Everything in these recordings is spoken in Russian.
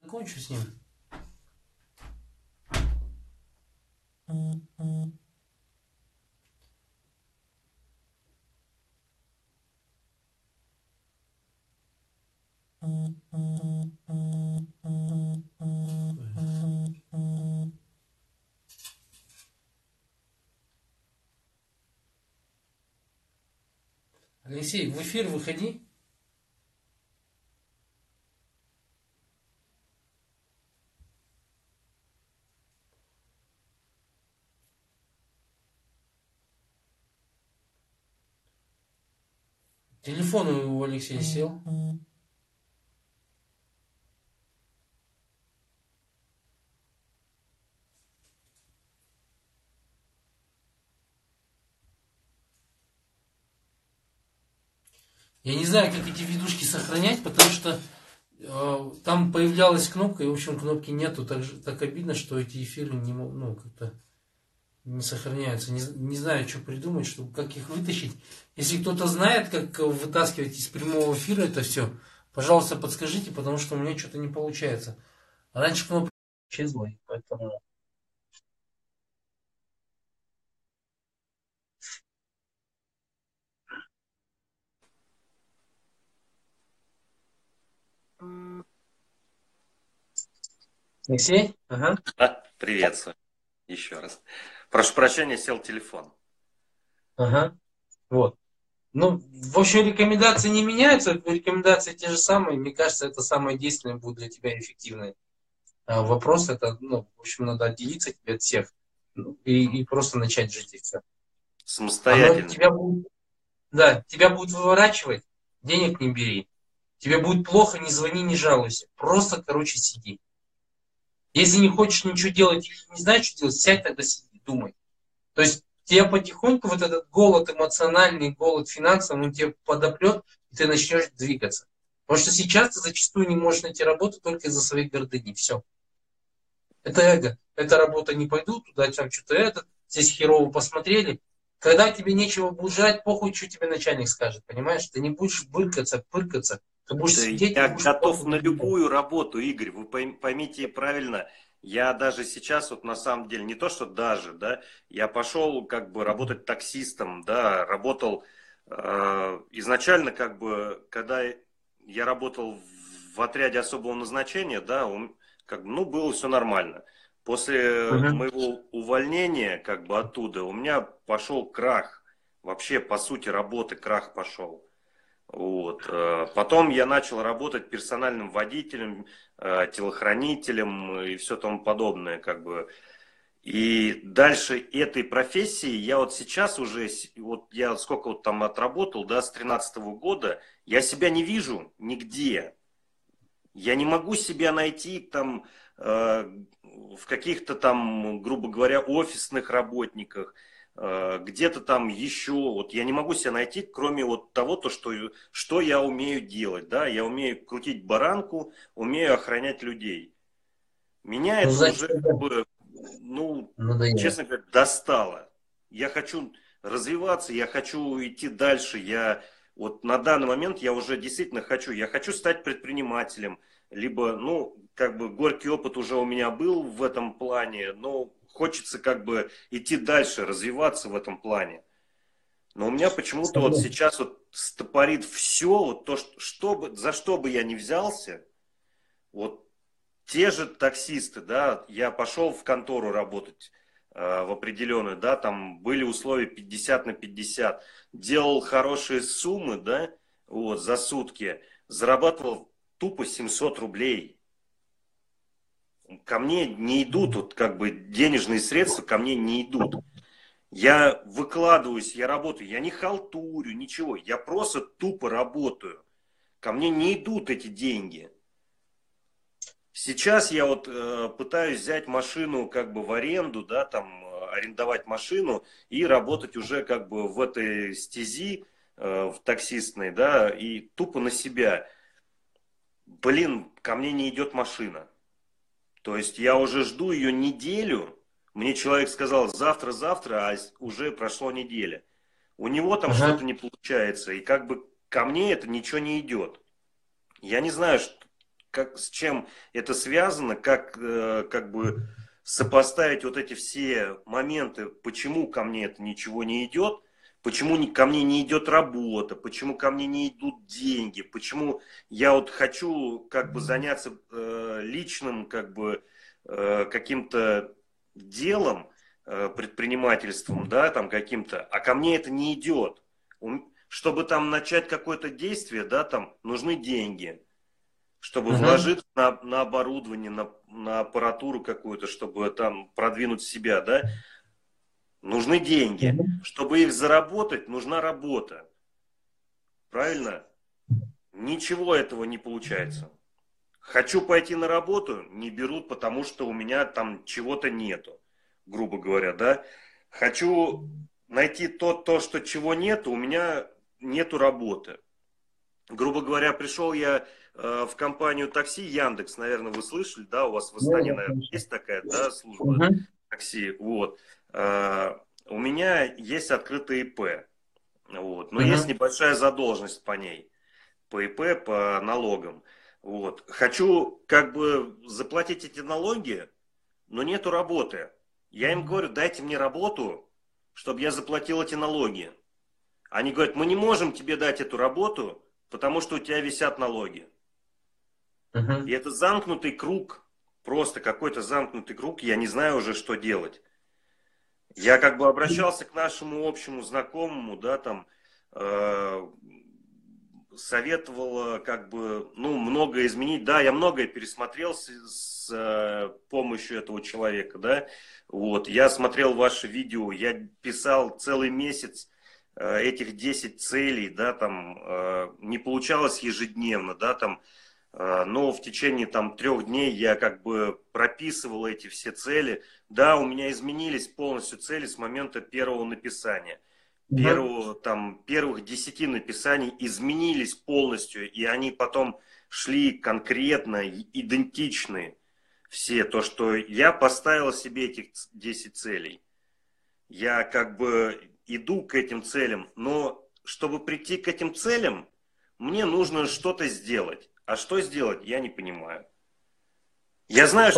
Закончу с ним. Алексей, в эфир выходи. Телефон у Алексея сел. Я не знаю, как эти видушки сохранять, потому что там появлялась кнопка, и, в общем, кнопки нету. Так обидно, что эти эфиры не, как-то не сохраняются. Не знаю, что придумать, чтобы как их вытащить. Если кто-то знает, как вытаскивать из прямого эфира это все, пожалуйста, подскажите, потому что у меня что-то не получается. Раньше кнопка исчезла, поэтому... Алексей? Ага. Да, приветствую еще раз. Прошу прощения, сел телефон. Ага. Вот. Ну, в общем, рекомендации не меняются, рекомендации те же самые. Мне кажется, это самое действенное будет для тебя эффективное. Вопрос это, ну, в общем, надо отделиться тебе от всех и просто начать жить и все. Оно Самостоятельно. тебя будет, да, тебя будет выворачивать, денег не бери. Тебе будет плохо, не звони, не жалуйся. Просто, короче, сиди. Если не хочешь ничего делать или не знаешь, что делать, сядь тогда сиди, думай. То есть тебя потихоньку вот этот голод эмоциональный, голод финансовый, он тебе подопрет, и ты начнешь двигаться. Потому что сейчас ты зачастую не можешь найти работу только из-за своей гордыни. Все. Это эго. Эта работа не пойду, туда там что-то это, здесь херово посмотрели. Когда тебе нечего будет жрать, похуй, что тебе начальник скажет, понимаешь? Ты не будешь быркаться, пыркаться, ты будешь Да сидеть и я будешь готов просто на наблюдать. любую работу, Игорь. Вы поймите правильно. Я даже сейчас, вот на самом деле, не то что даже, да, я пошел как бы работать таксистом, да, работал изначально как бы, когда я работал в отряде особого назначения, да, как бы, ну, было все нормально. После Мгм. моего увольнения, как бы оттуда, у меня пошел крах. Вообще, по сути, работы крах пошел. Вот. Потом я начал работать персональным водителем, телохранителем и все тому подобное, как бы. И дальше этой профессии я вот сейчас уже, вот я сколько вот там отработал, да, с 13 года, я себя не вижу нигде. Я не могу себя найти там в каких-то там, грубо говоря, офисных работниках, где-то там еще. Вот я не могу себя найти, кроме вот того, что я умею делать. Да? Я умею крутить баранку, умею охранять людей. Меня Ну, это значит, уже, как это бы, ну, надоело. честно говоря, достало. Я хочу развиваться, я хочу идти дальше. Я вот на данный момент я уже действительно хочу. Я хочу стать предпринимателем. Либо, ну, как бы горький опыт уже у меня был в этом плане, но хочется как бы идти дальше, развиваться в этом плане. Но у меня почему-то вот Смотри. сейчас вот стопорит все, вот то, за что бы я ни взялся, вот те же таксисты, да, я пошел в контору работать в определенную, да, там были условия 50/50, делал хорошие суммы, да, вот, за сутки, зарабатывал тупо 700 рублей. Ко мне не идут, вот, как бы, денежные средства ко мне не идут. Я выкладываюсь, я работаю, я не халтурю, ничего, я просто тупо работаю. Ко мне не идут эти деньги. Сейчас я вот пытаюсь взять машину как бы в аренду, да, там арендовать машину и работать уже как бы в этой стези, в таксистной, да, и тупо на себя. Блин, ко мне не идет машина. То есть я уже жду ее неделю. Мне человек сказал завтра, а уже прошло неделя. У него там что-то Ага. не получается, и как бы ко мне это ничего не идет. Я не знаю, с чем это связано, как бы сопоставить вот эти все моменты, почему ко мне это ничего не идет, почему ко мне не идет работа, почему ко мне не идут деньги, почему я вот хочу как бы заняться личным как бы каким-то делом, предпринимательством, да, там каким-то, а ко мне это не идет. Чтобы там начать какое-то действие, да, там нужны деньги. Чтобы вложиться на оборудование, на аппаратуру какую-то, чтобы там продвинуть себя, да, нужны деньги. Чтобы их заработать, нужна работа. Правильно? Ничего этого не получается. Хочу пойти на работу, не берут, потому что у меня там чего-то нету, грубо говоря, да. Хочу найти то, что чего нету, у меня нету работы. Грубо говоря, пришел я в компанию такси Яндекс, наверное, вы слышали, да, у вас в Астане, наверное, есть такая, да, служба такси, вот. У меня есть открытый ИП, вот, но есть небольшая задолженность по ней, по ИП, по налогам, вот. Хочу как бы заплатить эти налоги, но нету работы. Я им говорю, дайте мне работу, чтобы я заплатил эти налоги. Они говорят, мы не можем тебе дать эту работу, потому что у тебя висят налоги. И это замкнутый круг, просто какой-то замкнутый круг, я не знаю уже, что делать. Я как бы обращался к нашему общему знакомому, да, там, советовал как бы, ну, многое изменить. Да, я многое пересмотрел с помощью этого человека, да. Вот, я смотрел ваши видео, я писал целый месяц этих 10 целей, да, там, не получалось ежедневно, да, там, но в течение там 3 дней я как бы прописывал эти все цели. Да, у меня изменились полностью цели с момента первого написания. Первых 10 написаний изменились полностью, и они потом шли конкретно, идентичны все. То, что я поставил себе этих 10 целей. Я как бы иду к этим целям, но чтобы прийти к этим целям, мне нужно что-то сделать. А что сделать, я не понимаю. Я знаю,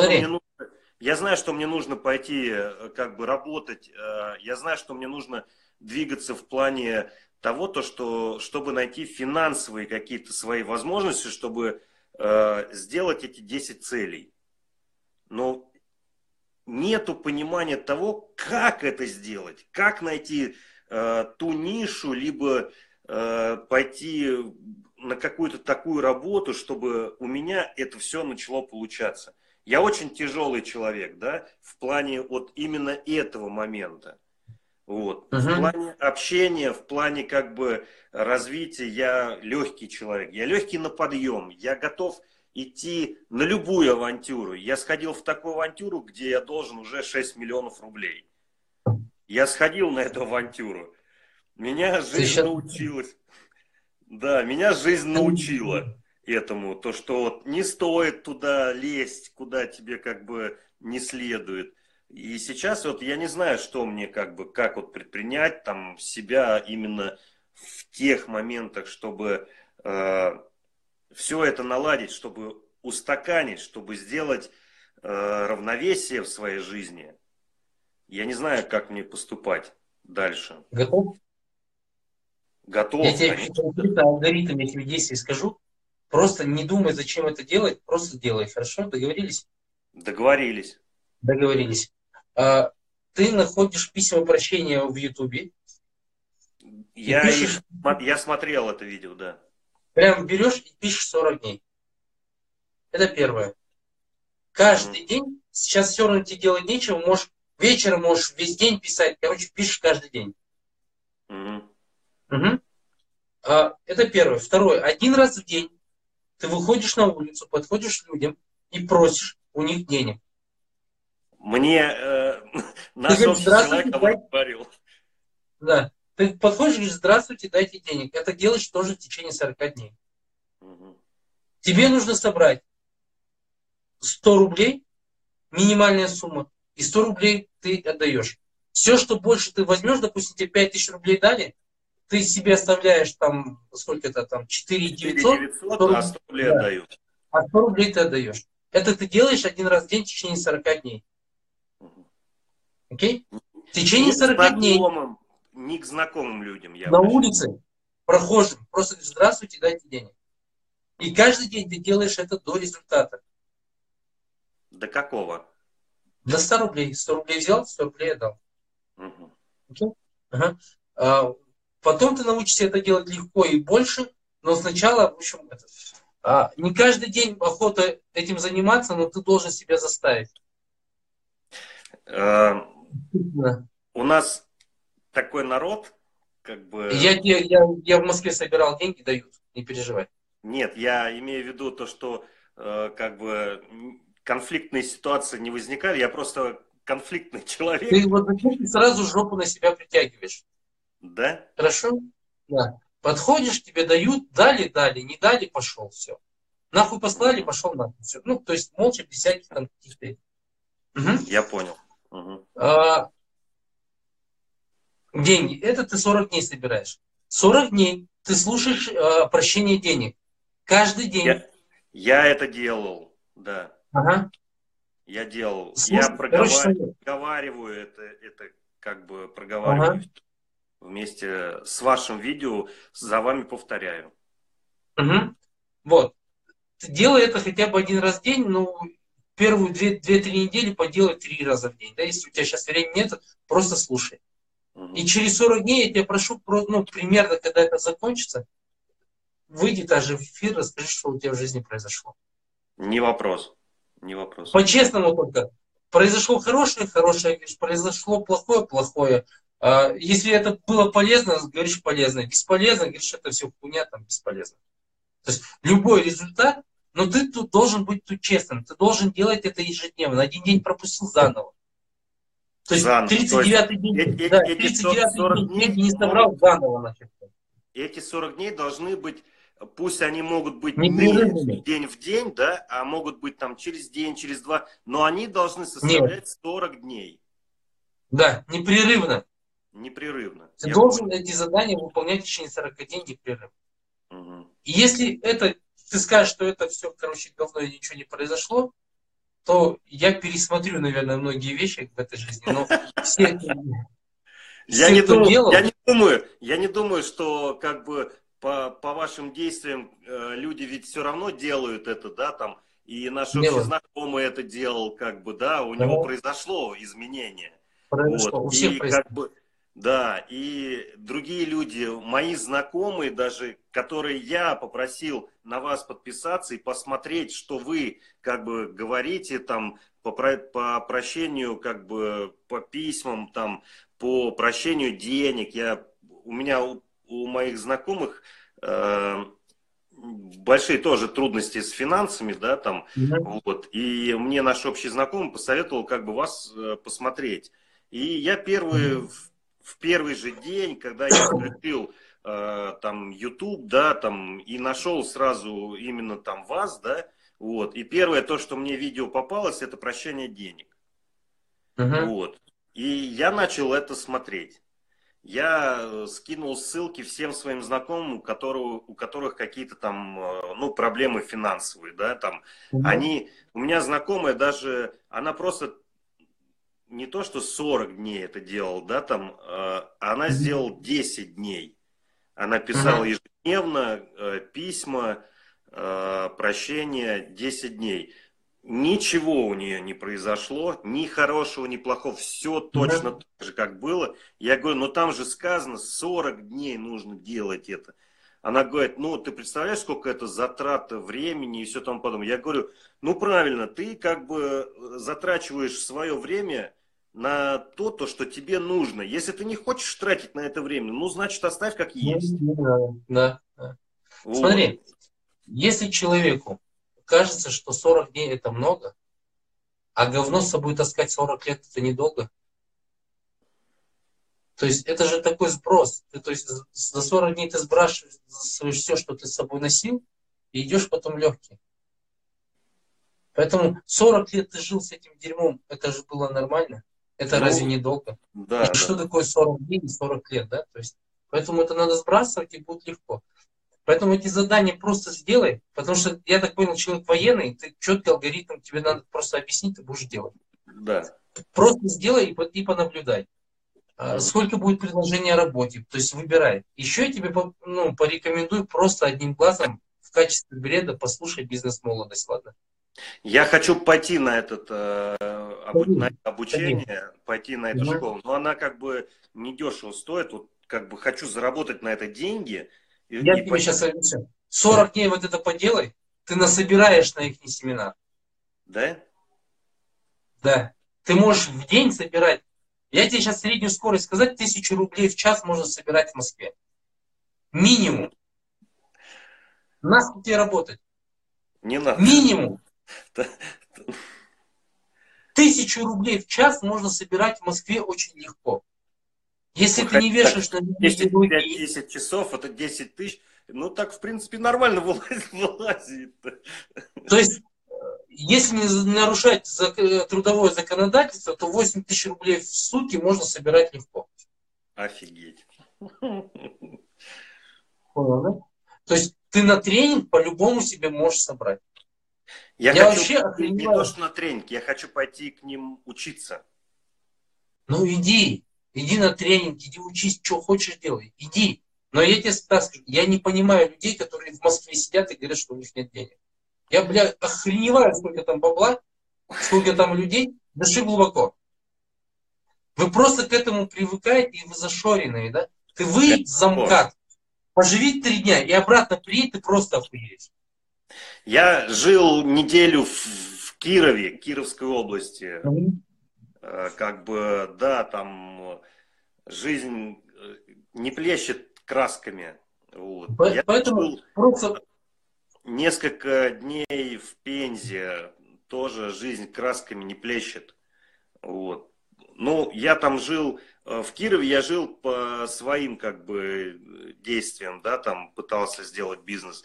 что мне нужно пойти как бы работать. Я знаю, что мне нужно двигаться в плане того, чтобы найти финансовые какие-то свои возможности, чтобы сделать эти 10 целей. Но нету понимания того, как это сделать, как найти ту нишу, либо пойти на какую-то такую работу, чтобы у меня это все начало получаться. Я очень тяжелый человек, да, в плане вот именно этого момента. Вот. В плане общения, в плане как бы развития я легкий человек. Я легкий на подъем. Я готов идти на любую авантюру. Я сходил в такую авантюру, где я должен уже 6 миллионов рублей. Я сходил на эту авантюру. Меня жизнь научилась. Да, меня жизнь научила этому. То, что вот не стоит туда лезть, куда тебе как бы не следует. И сейчас вот я не знаю, что мне как бы, как вот предпринять там себя именно в тех моментах, чтобы все это наладить, чтобы устаканить, чтобы сделать равновесие в своей жизни. Я не знаю, как мне поступать дальше. Готов? Готов, Я тебе конечно. алгоритм этих действий скажу. Просто не думай, зачем это делать, просто делай. Хорошо? Договорились? Договорились. Договорились. Ты находишь письма прощения в Ютубе. Я смотрел это видео, да. Прям берешь и пишешь 40 дней. Это первое. Каждый день, сейчас все равно тебе делать нечего, вечером можешь весь день писать, короче, пишешь каждый день. Это первое. Второе. 1 раз в день ты выходишь на улицу, подходишь к людям и просишь у них денег. Мне наш общий человек об этом говорил. Да. Ты подходишь и говоришь, здравствуйте, дайте денег. Это делаешь тоже в течение 40 дней. Тебе нужно собрать 100 рублей, минимальная сумма, и 100 рублей ты отдаешь. Все, что больше ты возьмешь, допустим, тебе 5000 рублей дали, ты себе оставляешь там, сколько это там, 4900, 4900, а 100 рублей отдаю. а 100 рублей ты отдаешь. Это ты делаешь один раз в день в течение 40 дней. Мгм. Окей? В Не течение к 40 дней знакомым, не к знакомым людям я на обращаюсь. улице прохожим просто говоришь, здравствуйте, дайте денег. И каждый день ты делаешь это до результата. До какого? До 100 рублей. 100 рублей взял, 100 рублей отдал. Мгм. Окей? Ага. Потом ты научишься это делать легко и больше, но сначала, в общем, не каждый день охота этим заниматься, но ты должен себя заставить. Э, Да. У нас такой народ, как Я, бы, я, я, я в Москве собирал деньги, дают, не переживай. нет, я имею в виду то, что как бы конфликтные ситуации не возникали, я просто конфликтный Ты человек, вот зачем ты сразу жопу на себя притягиваешь? да? Хорошо? Да. Подходишь, тебе дают, дали, не дали, пошел, все. Нахуй послали, Мгм. пошел нахуй. Все. Ну, то есть молча, без всяких там каких-то. Мгм. Я понял. Мгм. А, деньги. Это ты 40 дней собираешь. 40 дней ты слушаешь прощение денег. Каждый день. Я, я это делал, да. Ага. Я делал. Я Слушай, короче, смотри. проговариваю это как бы проговариваю Ага. вместе с вашим видео, за вами повторяю. Мгм. Вот. Ты делай это хотя бы один раз в день, ну, первые 2-3 недели поделай 3 раза в день. Да, если у тебя сейчас времени нет, просто слушай. И Мгм. через 40 дней я тебя прошу, ну, примерно, когда это закончится, выйди даже в эфир, расскажи, что у тебя в жизни произошло. Не вопрос. Не вопрос. По-честному только. Произошло хорошее, хорошее, говоришь, произошло плохое, плохое. Если это было полезно, говоришь полезно. Бесполезно, говоришь, это все хуйня, там, бесполезно. То есть любой результат, но ты тут должен быть тут честным. Ты должен делать это ежедневно. Один день пропустил заново. То есть Заново. То есть 39-й день, да, эти 39-й 40 день деньги дней не могут, собрал, заново начать. эти 40 дней должны быть, пусть они могут быть не Непрерывными. день в день, да, а могут быть там через день, через два, но они должны Нет, составлять 40 дней да, непрерывно. непрерывно. Ты Я должен понял. эти задания выполнять в течение 40 дней непрерывно. Мгм. И если это, ты скажешь, что это все, короче, говно и ничего не произошло, то я пересмотрю, наверное, многие вещи в этой жизни. Но все, Я все не кто думаю, делал, я не думаю, что как бы по вашим действиям люди ведь все равно делают это, да, там, и наш общий делал. знакомый это делал, как бы, да, у него Ага, произошло изменение, вот, произошло. У всех и как происходит. бы, да, и другие люди, мои знакомые даже, которые я попросил на вас подписаться и посмотреть, что вы, как бы, говорите там по прощению, как бы, по письмам, там, по прощению денег. У меня, у моих знакомых большие тоже трудности с финансами, да, там, Мгм. вот. И мне наш общий знакомый посоветовал как бы вас посмотреть. И я Мгм. в первый же день, когда я включил там YouTube, да, там, и нашел сразу именно там вас, да, вот. И первое то, что мне видео попалось, это прощание денег. Мгм. Вот. И я начал это смотреть. Я скинул ссылки всем своим знакомым, у которых какие-то там, ну, проблемы финансовые, да, там, Мгм. у меня знакомая даже, она просто не то, что 40 дней это делала, да, там, она Мгм. сделала 10 дней. Она писала Мгм. ежедневно письма, прощения 10 дней. Ничего у нее не произошло, ни хорошего, ни плохого, все точно Мгм. так же, как было. Я говорю, ну там же сказано, 40 дней нужно делать это. Она говорит, ну ты представляешь, сколько это затрата времени и все тому подобное. Я говорю, ну правильно, ты как бы затрачиваешь свое время на то, что тебе нужно. Если ты не хочешь тратить на это время, ну значит оставь как есть. Ну, да, да, да. Вот. Смотри, если человеку кажется, что 40 дней это много, а говно с собой таскать 40 лет это недолго, то есть это же такой сброс. Ты, то есть за 40 дней ты сбрасываешь все, что ты с собой носил, и идешь потом легкий. Поэтому 40 лет ты жил с этим дерьмом, это же было нормально. Это разве Ну, недолго? И да, что да. такое 40 дней и 40 лет, да? То есть, поэтому это надо сбрасывать, и будет легко. Поэтому эти задания просто сделай, потому что, я так понял, человек военный, ты четкий алгоритм, тебе надо просто объяснить, ты будешь делать. Да. Просто сделай и понаблюдай. Мгм. Сколько будет предложений о работе, то есть выбирай. Еще я тебе порекомендую просто одним глазом в качестве бреда послушай «Бизнес-молодость», ладно? Я хочу пойти на на это Ходи. обучение, пойти на эту Мгм. школу, но она как бы недешево стоит. Вот как бы хочу заработать на это деньги Я и тебе пойти, сейчас объясню. 40 дней вот это поделай, ты насобираешь на их семинар. да? Да. Ты можешь в день собирать. Я тебе сейчас среднюю скорость сказать, 1000 рублей в час можно собирать в Москве. Минимум. Насколько тебе работать? Не надо. Минимум. 1000 рублей в час можно собирать в Москве очень легко. Если ты Выходить не так вешаешь на людей 10, ярлыки, 5-10 часов, это 10 тысяч. Ну, так, в принципе, нормально вылазит. то есть, если не нарушать трудовое законодательство, то 8000 рублей в сутки можно собирать легко. Офигеть. Понял, да? То есть, ты на тренинг по-любому себе можешь собрать. Я Я хочу вообще не то, охреневаю. что на тренинг, я хочу пойти к ним учиться. Ну иди, иди на тренинг, иди учись, что хочешь делай, иди. Но я тебе так скажу, я не понимаю людей, которые в Москве сидят и говорят, что у них нет денег. Я, бля, охреневаю, сколько там бабла, сколько там людей, дыши глубоко. Вы просто к этому привыкаете, и вы зашоренные, да? Ты выйдь за О, МКАД, поживи 3 дня, и обратно приедь, ты просто охуеешь. я жил неделю в Кирове, Кировской области. Мгм. Как бы, да, там жизнь не плещет красками. Вот. Я Поэтому жил просто... несколько дней в Пензе, тоже жизнь красками не плещет. Вот. Ну, я там жил, в Кирове я жил по своим как бы действиям, да, там пытался сделать бизнес.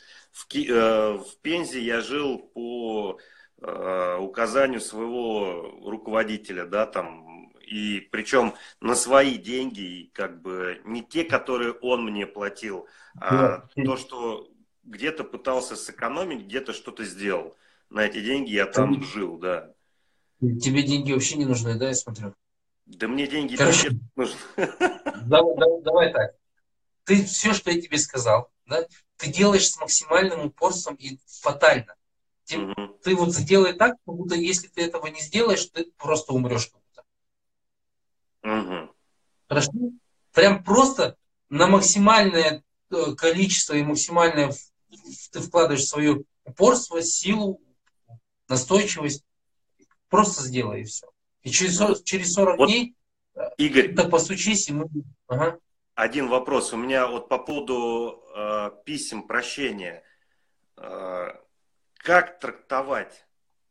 В Пензе я жил по указанию своего руководителя, да, там, и причем на свои деньги, и как бы не те, которые он мне платил, а то, что где-то пытался сэкономить, где-то что-то сделал. На эти деньги я там жил, да. Тебе деньги вообще не нужны, да, я смотрю? Да мне деньги Короче, пиздец нужны. давай так. Ты все, что я тебе сказал, да, ты делаешь с максимальным упорством и фатально. Мгм. Ты вот сделай так, как будто если ты этого не сделаешь, ты просто умрешь. Как будто. Мгм. Хорошо? Прям просто на максимальное количество и максимальное ты вкладываешь свое упорство, силу, настойчивость. Просто сделай и все. И через 40 Вот, дней Игорь, так постучись, и мы... Ага. один вопрос. У меня вот по поводу писем прощения. Э, как трактовать?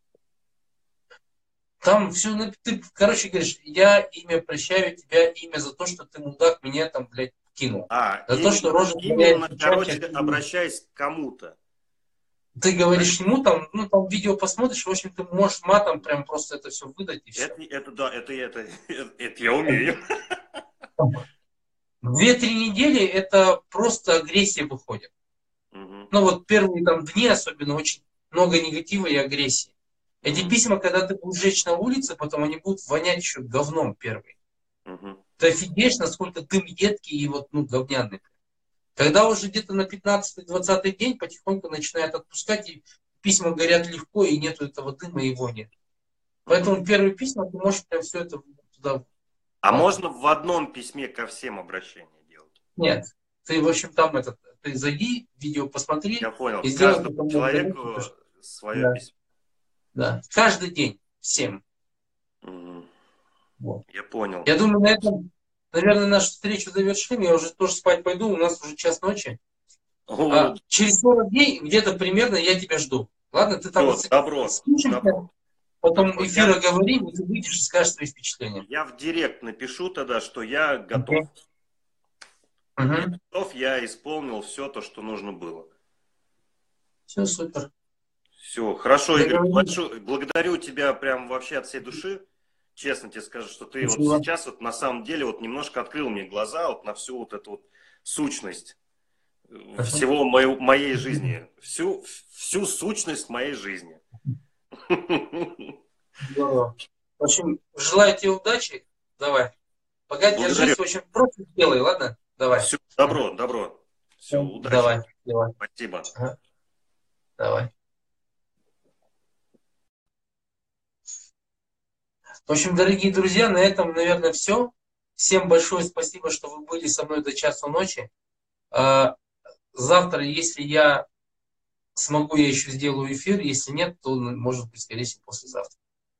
Там все, ты, короче, говоришь, я имя прощаю тебя, имя за то, что ты мудак меня там, блядь, кинул. За то, что рожа твоя Короче, чаще. обращаясь к кому-то. Ты Правильно? говоришь ему там, ну там видео посмотришь, в общем, ты можешь матом прям просто это все выдать и все. Это да, это я умею. 2-3 недели это просто агрессия выходит. Мгм. Ну вот первые там дни особенно очень много негатива и агрессии. Эти Мгм. письма, когда ты будешь жечь на улице, потом они будут вонять еще говном первый. Мгм. Ты офигеешь, насколько дым едкий и вот, ну, говняный. Когда уже где-то на 15-20 день потихоньку начинает отпускать, и письма горят легко, и нету этого дыма и вони. Мгм. Поэтому первые письма ты можешь прям все это туда А вкладывать. можно в одном письме ко всем обращения делать? Нет. Ты, в общем, там этот, ты зайди, видео посмотри Я понял. и сделай Каждому потом человеку свое да, письмо. да. Каждый день всем. Мгм. Вот. Я понял. Я думаю, на этом, наверное, нашу встречу завершим. Я уже тоже спать пойду, у нас уже час ночи. О, А через 40 дней где-то примерно я тебя жду. Ладно, ты там все, добро, спишешься, добро, потом добро. эфира говори, и ты выйдешь и скажешь свои впечатления. Я в директ напишу тогда, что я готов. Окей? Я Угу. готов, я исполнил все то, что нужно было. Все супер. Все, хорошо, Игорь, Договорились. благодарю тебя прям вообще от всей души. Честно тебе скажу, что ты вот Спасибо. сейчас вот на самом деле вот немножко открыл мне глаза вот на всю вот эту вот сущность. всего моей жизни, всю сущность моей жизни. Здорово. В общем, желаю тебе удачи. Давай. Пока Благодарю. держись. В общем, просто делай, ладно? Давай. Все, добро. Все, удачи. Давай. Спасибо. Ага. Давай. В общем, дорогие друзья, на этом, наверное, все. Всем большое спасибо, что вы были со мной до часу ночи. Завтра, если я смогу, я еще сделаю эфир. Если нет, то, может быть, скорее всего, послезавтра.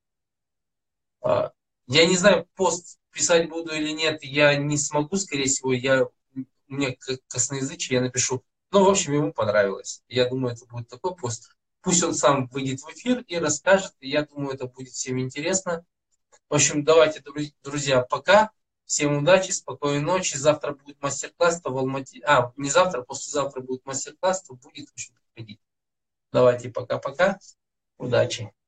Я не знаю, пост писать буду или нет, я не смогу, скорее всего. У меня косноязычие, я напишу. Ну, в общем, ему понравилось. Я думаю, это будет такой пост. Пусть он сам выйдет в эфир и расскажет. И я думаю, это будет всем интересно. В общем, давайте, друзья, пока. Всем удачи, спокойной ночи. Завтра будет мастер-класс в Алмате. Не завтра, послезавтра будет мастер-класс, то будет, в общем, приходить. Давайте, пока-пока. Удачи.